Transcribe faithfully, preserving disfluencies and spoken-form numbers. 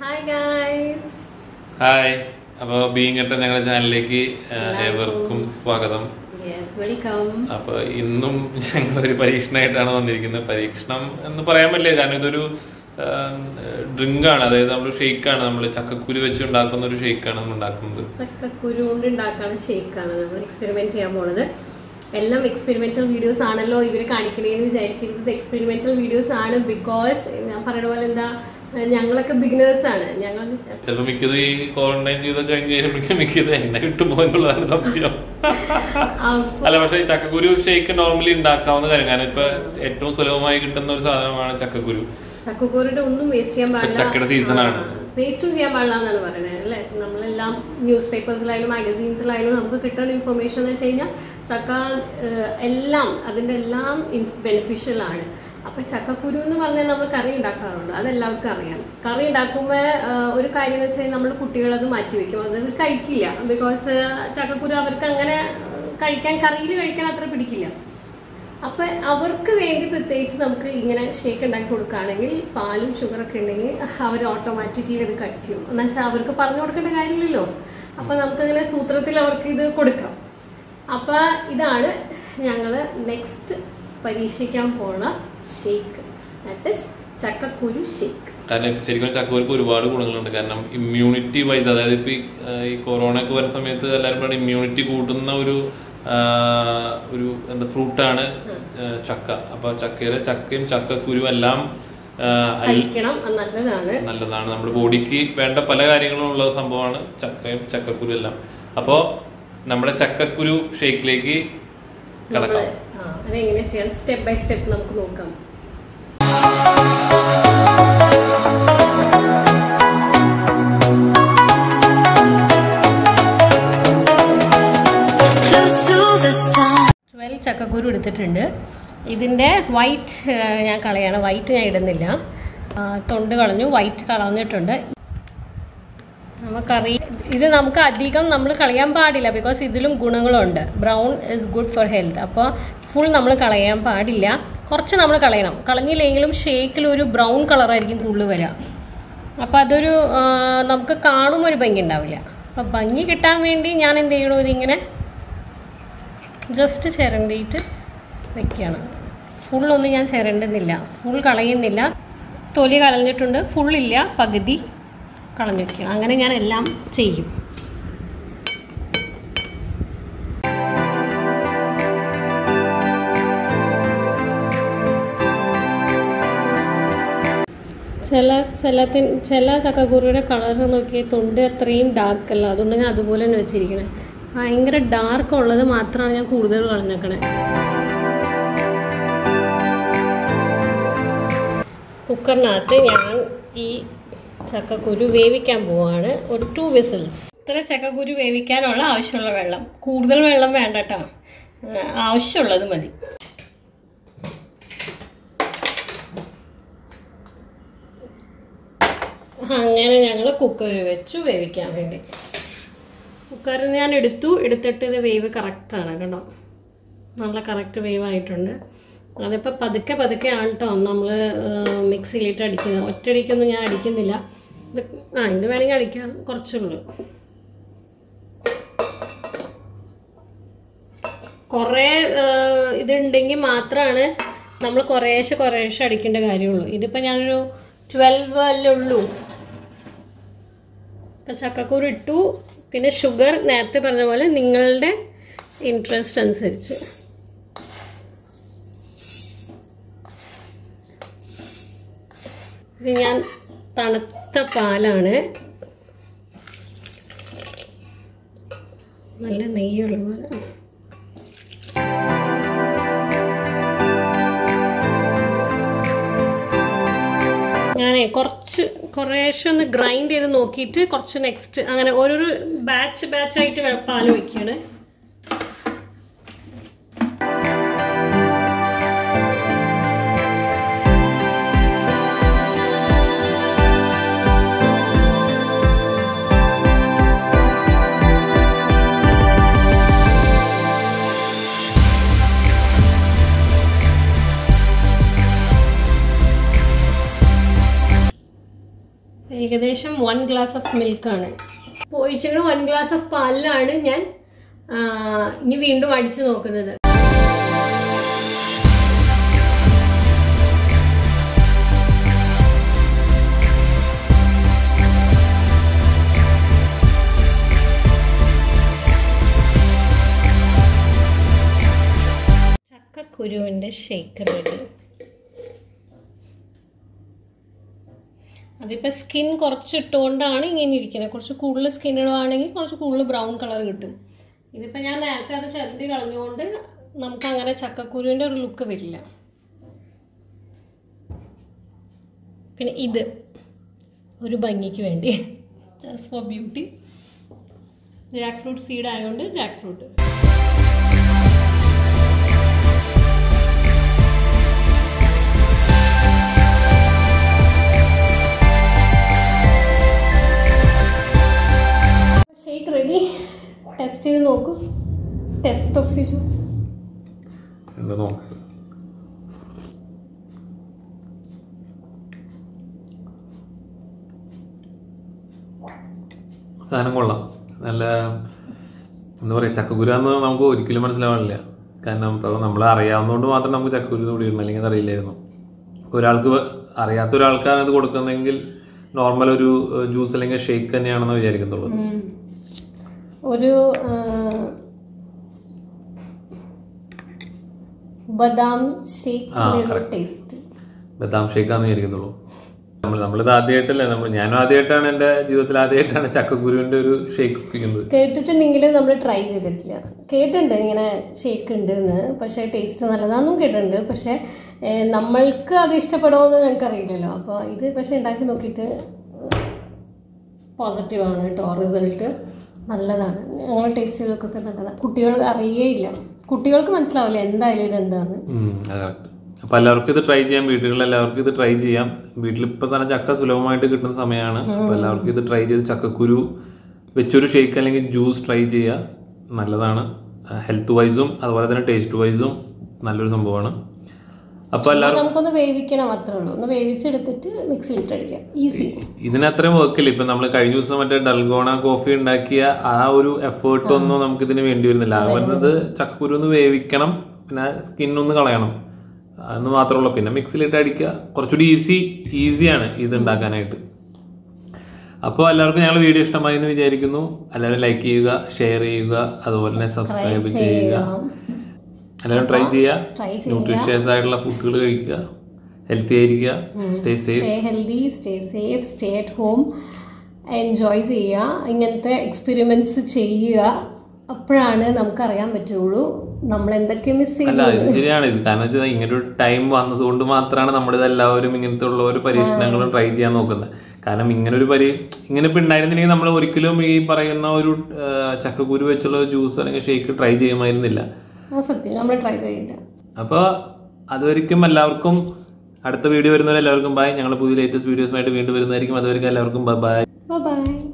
Hi guys. Hi. അപ്പോൾ being at ഞങ്ങളുടെ ചാനലിലേക്ക് ഏവർക്കും സ്വാഗതം. Yes, welcome. അപ്പോൾ ഇന്നും ഞങ്ങൾ ഒരു പരീക്ഷണമായിട്ടാണ് വന്നിരിക്കുന്നത്. പരീക്ഷണം എന്ന് പറയാൻ പറ്റില്ല, കാരണം ഇതൊരു ഡ്രിങ്ക് ആണ്, അതായത് നമ്മൾ ഷേക്കാണ്, നമ്മൾ ചക്കക്കുരു വെച്ച് ഉണ്ടാക്കുന്ന ഒരു ഷേക്കാണ് നമ്മൾ ഉണ്ടാക്കുന്നത്. ചക്കക്കുരു കൊണ്ട് ഉണ്ടാക്കുന്ന ഷേക്കാണ് നമ്മൾ എക്സ്പെരിമെന്റ് ചെയ്യാൻ പോണത്. എല്ലാം എക്സ്പെരിമെന്റൽ വീഡിയോസ് ആണല്ലോ ഇവരെ കാണിക്കണേന്ന് വിചാരിക്കരുത്. എക്സ്പെരിമെന്റൽ വീഡിയോസ് ആണ്, ബിക്കോസ് ഞാൻ പറയുന്ന പോലെ എന്താ, ഞങ്ങളൊക്കെ ബിഗിനേഴ്സ് ആണ്. ഞങ്ങൾ ചിലപ്പോൾ മിക്കത് ഈ ക്വാറന്റൈൻ ജീവിതം കഴിഞ്ഞ് കഴിയുമ്പോഴേക്കും മിക്കത് എന്നെ കിട്ടുമോ എന്നുള്ളതാണ് സംശയം. അല്ല, പക്ഷേ ചക്കക്കുരു ഷേക്ക് നോർമലി ഉണ്ടാക്കാവുന്ന കാര്യം, കാരണം ഇപ്പൊ ഏറ്റവും സുലഭമായി കിട്ടുന്ന ഒരു സാധനമാണ് ചക്കക്കുരു. ചക്കക്കുരുയുടെ ഒന്നും വേസ്റ്റ് ചെയ്യാൻ പാടില്ല, ചക്കയുടെ സീസൺ ആണ്. വേസ്റ്റും ചെയ്യാൻ പാടില്ല എന്നാണ് പറയുന്നത് അല്ലേ. നമ്മളെല്ലാം ന്യൂസ് പേപ്പേഴ്സിലായാലും മാഗസീൻസിലായാലും നമുക്ക് കിട്ടുന്ന ഇൻഫർമേഷൻ എന്ന് വെച്ച് കഴിഞ്ഞാൽ ചക്ക എല്ലാം അതിൻ്റെ എല്ലാം ബെനിഫിഷ്യൽ ആണ്. അപ്പൊ ചക്കക്കുരു എന്ന് പറഞ്ഞാൽ നമ്മൾ കറി ഉണ്ടാക്കാറുണ്ട്, അതെല്ലാവർക്കും അറിയാം. കറി ഉണ്ടാക്കുമ്പോൾ ഒരു കാര്യം എന്ന് വെച്ച് കഴിഞ്ഞാൽ നമ്മൾ കുട്ടികളത് മാറ്റി വെക്കും, അത് കഴിക്കില്ല. ബിക്കോസ് ചക്കക്കുരു അവർക്ക് അങ്ങനെ കഴിക്കാൻ, കറിയിൽ കഴിക്കാൻ അത്ര പിടിക്കില്ല. അപ്പൊ അവർക്ക് വേണ്ടി പ്രത്യേകിച്ച് നമുക്ക് ഇങ്ങനെ ഷേക്ക് ഉണ്ടാക്കി കൊടുക്കുകയാണെങ്കിൽ പാലും ഷുഗറൊക്കെ ഉണ്ടെങ്കിൽ അവർ ഓട്ടോമാറ്റിക്കലി അത് കഴിക്കും. എന്നുവെച്ചാൽ അവർക്ക് പറഞ്ഞു കൊടുക്കേണ്ട കാര്യമില്ലല്ലോ. അപ്പൊ നമുക്കങ്ങനെ സൂത്രത്തിൽ അവർക്ക് ഇത് കൊടുക്കാം. അപ്പൊ ഇതാണ് ഞങ്ങൾ നെക്സ്റ്റ് പരീക്ഷിക്കാൻ പോണ ഷേക്ക്, ദാറ്റ് ഈസ് ചക്കക്കുരു ഷേക്ക്. കാരണം ശരിക്കും ചക്കക്കുരുക്ക് ഒരുപാട് ഗുണങ്ങളുണ്ട്. കാരണം ഇമ്മ്യൂണിറ്റി വൈസ്, അതായത് ഇപ്പൊ ഈ കൊറോണ ഒക്കെ വരുന്ന സമയത്ത് എല്ലാവരും പറയുന്നത് ഇമ്മ്യൂണിറ്റി കൂട്ടുന്ന ഒരു ഒരു എന്താ ഫ്രൂട്ടാണ് ചക്ക. അപ്പൊ ചക്കയിലെ ചക്കയും ചക്കക്കുരു എല്ലാം നല്ലതാണ് നല്ലതാണ് നമ്മുടെ ബോഡിക്ക് വേണ്ട പല കാര്യങ്ങളും ഉള്ള സംഭവമാണ് ചക്കയും ചക്കക്കുരു എല്ലാം. അപ്പോ നമ്മുടെ ചക്കക്കുരു ഷേക്കിലേക്ക് കടക്കാം. അതെങ്ങനെ ചെയ്യാം സ്റ്റെപ്പ് ബൈ സ്റ്റെപ്പ് നമുക്ക് നോക്കാം. ട്വൽവ് ചക്കക്കുരു എടുത്തിട്ടുണ്ട്. ഇതിൻ്റെ വൈറ്റ് ഞാൻ കളയാണ്, വൈറ്റ് ഞാൻ ഇടുന്നില്ല. തൊണ്ട് കളഞ്ഞു, വൈറ്റ് കളഞ്ഞിട്ടുണ്ട്. നമുക്കറി ഇത് നമുക്ക് അധികം നമ്മൾ കളയാൻ പാടില്ല, ബിക്കോസ് ഇതിലും ഗുണങ്ങളുണ്ട്. Brown is good for health. അപ്പോൾ ഫുൾ നമ്മൾ കളയാൻ പാടില്ല, കുറച്ച് നമ്മൾ കളയണം. കളഞ്ഞില്ലെങ്കിലും ഷേക്കിൽ ഒരു ബ്രൗൺ കളറായിരിക്കും കൂടുതൽ വരിക. അപ്പോൾ അതൊരു നമുക്ക് കാണുമ്പോൾ ഒരു ഭംഗി ഉണ്ടാവില്ല. അപ്പോൾ ഭംഗി കിട്ടാൻ വേണ്ടി ഞാൻ എന്ത് ചെയ്യണോ, ഇതിങ്ങനെ ജസ്റ്റ് ചിരണ്ടിയിട്ട് വെക്കുകയാണ്. ഫുള്ളൊന്നും ഞാൻ ചിരണ്ടുന്നില്ല, ഫുൾ കളയുന്നില്ല. തൊലി കളഞ്ഞിട്ടുണ്ട്, ഫുള്ളില്ല, പകുതി കളഞ്ഞു വയ്ക്കുക. അങ്ങനെ ഞാൻ എല്ലാം ചെയ്യും. ചില ചിലത്തിന് ചില ചക്കക്കുരുയുടെ കളർ നോക്കി തൊണ്ട് അത്രയും ഡാർക്ക് അല്ല, അതുകൊണ്ട് ഞാൻ അതുപോലെ തന്നെ വെച്ചിരിക്കണേ. ഭയങ്കര ഡാർക്ക് ഉള്ളത് മാത്രമാണ് ഞാൻ കൂടുതൽ കളഞ്ഞേക്കണേ. കുക്കറിനകത്ത് ഞാൻ ഈ ചക്കക്കുരു വേവിക്കാൻ പോവാണ്. ഒരു ടു വിസിൽസ്. ഇത്ര ചക്കക്കുരു വേവിക്കാനുള്ള ആവശ്യമുള്ള വെള്ളം, കൂടുതൽ വെള്ളം വേണ്ട കേട്ടോ, ആവശ്യമുള്ളത് മതി. അങ്ങനെ ഞങ്ങൾ കുക്കർ വെച്ചു വേവിക്കാൻ വേണ്ടി. കുക്കറിൽ ഞാൻ എടുത്തു, എടുത്തിട്ട് ഇത് വേവ് കറക്റ്റാണ് കേട്ടോ, നല്ല കറക്റ്റ് വേവ് ആയിട്ടുണ്ട്. അതിപ്പോൾ പതുക്കെ പതുക്കെയാണ് കേട്ടോ നമ്മൾ മിക്സിയിലിട്ട് അടിക്കുന്നത്, ഒറ്റയടിക്കൊന്നും ഞാൻ അടിക്കുന്നില്ല. ഇത് ആ ഇത് വേണമെങ്കിൽ അടിക്കാം, കുറച്ചുള്ളൂ. കുറേ ഇതുണ്ടെങ്കിൽ മാത്രമാണ് നമ്മൾ കുറേശ്ശെ കുറേശ്ശെ അടിക്കേണ്ട കാര്യമുള്ളൂ. ഇതിപ്പോൾ ഞാനൊരു ട്വൽവ് അല്ലേ ഉള്ളൂ. ഇപ്പം ചക്കക്കുരു ഇട്ടു, പിന്നെ ഷുഗർ നേരത്തെ പറഞ്ഞ പോലെ നിങ്ങളുടെ ഇൻട്രസ്റ്റ് അനുസരിച്ച്. ഇത് ഞാൻ തണുത്ത പാലാണ്, നല്ല നെയ്യുള്ള പോലെ. ഞാനേ കുറച്ച് കുറേശ്ശെ ഒന്ന് ഗ്രൈൻഡ് ചെയ്ത് നോക്കിയിട്ട് കുറച്ച് നെക്സ്റ്റ് അങ്ങനെ ഓരോരോ ബാച്ച് ബാച്ചായിട്ട് പാൽ ഒഴിക്കുകയാണ്. ഏകദേശം വൺ ഗ്ലാസ് ഓഫ് മിൽക്കാണ് ഒഴിച്ചിട്ട് വൺ ഗ്ലാസ് ഓഫ് പാലിലാണ് ഞാൻ ഇനി വീണ്ടും അടിച്ചു നോക്കുന്നത്. ചക്കക്കുരുവിൻ്റെ ഷേക്ക് റെഡി. അതിപ്പോൾ സ്കിൻ കുറച്ച് ഇട്ടുകൊണ്ടാണ് ഇങ്ങനെ ഇരിക്കുന്നത്. കുറച്ച് കൂടുതൽ സ്കിൻ ഇടുകയാണെങ്കിൽ കുറച്ച് കൂടുതൽ ബ്രൗൺ കളർ കിട്ടും. ഇതിപ്പോൾ ഞാൻ നേരത്തെ അത് ചിരണ്ടി കളഞ്ഞുകൊണ്ട് നമുക്കങ്ങനെ ചക്കക്കുരുവിൻ്റെ ഒരു ലുക്ക് വരില്ല. പിന്നെ ഇത് ഒരു ഭംഗിക്ക് വേണ്ടി, just for beauty. Jackfruit seed ആയതുകൊണ്ട് jackfruit. Shake ready. Taste ചെയ്ത് നോക്കൂ. ടെസ്റ്റ് ഓഫ് ഫിഷ് സാധനം കൊള്ളാം. നല്ല എന്താ പറയുക, ചക്കക്കുരാന്ന് നമുക്ക് ഒരിക്കലും മനസ്സിലാവാനില്ല. കാരണം ഇപ്പോൾ നമ്മൾ അറിയാവുന്നതുകൊണ്ട് മാത്രം നമുക്ക് ചക്കക്കുരു കൂടി ഇടണം, അല്ലെങ്കിൽ അത് അറിയില്ലായിരുന്നു. ഒരാൾക്ക് അറിയാത്ത ഒരാൾക്കാണ് ഇത് കൊടുക്കുന്നതെങ്കിൽ നോർമൽ ഒരു ജ്യൂസ് അല്ലെങ്കിൽ ഷേക്ക് തന്നെയാണെന്ന് വിചാരിക്കത്തുള്ളൂ. ഒരു ബദാം ഷേക്ക് ടേസ്റ്റ്, ബദാം ഷേക്കാന്ന് വിചാരിക്കത്തുള്ളൂ. നമ്മൾ നമ്മളിത് ആദ്യമായിട്ടല്ലേ, നമ്മൾ ഞാനും ആദ്യമായിട്ടാണ് എൻ്റെ ജീവിതത്തിൽ ആദ്യമായിട്ടാണ് ചക്കക്കുരുവിൻ്റെ ഒരു ഷേക്ക് കുടിക്കുന്നത്. കേട്ടിട്ടുണ്ടെങ്കിലും നമ്മൾ ട്രൈ ചെയ്തിട്ടില്ല. കേട്ടിട്ടുണ്ട് ഇങ്ങനെ ഷേക്ക് ഉണ്ട് എന്ന്, പക്ഷേ ടേസ്റ്റ് നല്ലതാണെന്നും കേട്ടിട്ടുണ്ട്. പക്ഷേ നമ്മൾക്ക് അത് ഇഷ്ടപ്പെടുമോയെന്ന് ഞങ്ങൾക്കറിയില്ലല്ലോ. അപ്പോൾ ഇത് പക്ഷേ ഉണ്ടാക്കി നോക്കിയിട്ട് പോസിറ്റീവാണ് കേട്ടോ. റിസൾട്ട് നല്ലതാണ്. ഞങ്ങൾ ടേസ്റ്റ് ചെയ്തൊക്കെ നല്ലതാണ്. കുട്ടികൾക്ക് അറിയേയില്ല, കുട്ടികൾക്ക് മനസ്സിലാവില്ല എന്തായാലും ഇത് എന്താന്ന്. അപ്പോൾ എല്ലാവർക്കും ഇത് ട്രൈ ചെയ്യാം. വീടുകളിൽ എല്ലാവർക്കും ഇത് ട്രൈ ചെയ്യാം. വീട്ടിലിപ്പോൾ തന്നെ ചക്ക സുലഭമായിട്ട് കിട്ടുന്ന സമയമാണ്. അപ്പോൾ എല്ലാവർക്കും ഇത് ട്രൈ ചെയ്ത് ചക്കക്കുരു വെച്ചൊരു ഷേക്ക് അല്ലെങ്കിൽ ജ്യൂസ് ട്രൈ ചെയ്യുക. നല്ലതാണ്. ഹെൽത്ത് വൈസും അതുപോലെ തന്നെ ടേസ്റ്റ് വൈസും നല്ലൊരു സംഭവമാണ്. അപ്പോൾ എല്ലാവരും നമുക്കൊന്ന് വേവിക്കണം, അത്രേ ഉള്ളൂ. ഒന്ന് വേവിച്ചെടുത്തിട്ട് മിക്സിയിലിട്ട് അടിക്കാം, ഈസി. ഇതിനത്രയും വർക്കില്ല. ഇപ്പം നമ്മൾ കഴിഞ്ഞ ദിവസം മറ്റേ ഡൽഗോണ കോഫി ഉണ്ടാക്കിയ ആ ഒരു എഫേർട്ട് ഒന്നും നമുക്ക് ഇതിന് വേണ്ടി വരുന്നില്ല. അത് വരുന്നത് ചക്കക്കുരു ഒന്ന് വേവിക്കണം, പിന്നെ സ്കിന്നൊന്ന് കളയണം, അതെന്ന് മാത്രമേ ഉള്ളൂ. പിന്നെ മിക്സിയിലിട്ട് അടിക്കുക. കുറച്ചുകൂടി ഈസി ഈസിയാണ് ഇത് ഉണ്ടാക്കാനായിട്ട്. അപ്പോൾ എല്ലാവർക്കും ഞങ്ങൾ വീഡിയോ ഇഷ്ടമായി എന്ന് വിചാരിക്കുന്നു. എല്ലാവരും ലൈക്ക് ചെയ്യുക, ഷെയർ ചെയ്യുക, അതുപോലെ തന്നെ സബ്സ്ക്രൈബ് ചെയ്യുക. എല്ലാവരും ട്രൈ ചെയ്യുക. ന്യൂട്രീഷ്യസ് ആയിട്ടുള്ള ഫുഡുകൾ കഴിക്കുക, ഹെൽത്തി ആയിരിക്കുക, stay safe, stay healthy, stay safe, stay at home, enjoy ചെയ്യുക. ഇങ്ങനത്തെ എക്സ്പെരിമെന്റ്സ് ചെയ്യുക. അപ്പോഴാണ് നമുക്കറിയാൻ പറ്റുള്ളൂ നമ്മൾ എന്തൊക്കെ മിസ് ചെയ്യുന്നത്. അല്ല, ഇത് ശരിയാണ്. ഇത് കാരണം വെച്ചാൽ ഇങ്ങനെ ഒരു ടൈം വന്നതുകൊണ്ട് മാത്രമാണ് നമ്മളിതെല്ലാവരും ഇങ്ങനത്തെ ഉള്ള ഒരു പരീക്ഷണങ്ങളും ട്രൈ ചെയ്യാൻ നോക്കുന്നത്. കാരണം ഇങ്ങനെ ഒരു പരി ഇങ്ങനെ ഇപ്പം ഉണ്ടായിരുന്നില്ലെങ്കിൽ നമ്മൾ ഒരിക്കലും ഈ പറയുന്ന ഒരു ചക്കക്കുരു വെച്ചുള്ള ജ്യൂസ് അല്ലെങ്കിൽ ഷേക്ക് ട്രൈ ചെയ്യുമായിരുന്നില്ല. സത്യം, നമ്മൾ ട്രൈ ചെയ്യില്ല. അപ്പോൾ അതുവരെയ്ക്കും എല്ലാവർക്കും അടുത്ത വീഡിയോ വരുന്നവരെ എല്ലാവർക്കും ബൈ. ഞങ്ങൾ പുതിയ ലേറ്റസ്റ്റ് വീഡിയോസുമായിട്ട് വീണ്ടും വരുന്നതായിരിക്കും. അതുവരെയ്ക്കും എല്ലാവർക്കും ബൈ ബൈ. ബൈ.